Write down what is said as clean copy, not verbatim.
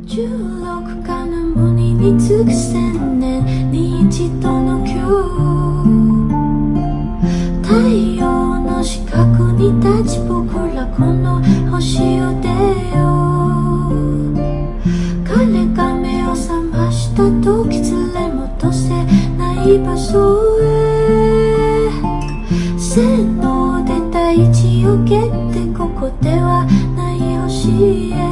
16かな無ににつく千年に一度の今日、太陽の四角に立ち僕らこの星を出よう。彼が目を覚ました時連れ戻せない場所へ、線の出た位置を蹴ってここではない星へ。